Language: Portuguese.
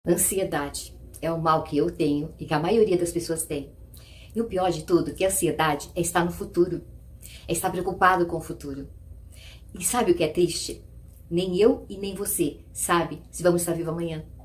Ansiedade é um mal que eu tenho e que a maioria das pessoas tem. E o pior de tudo, que a ansiedade é estar no futuro, é estar preocupado com o futuro. E sabe o que é triste? Nem eu e nem você sabe se vamos estar vivos amanhã.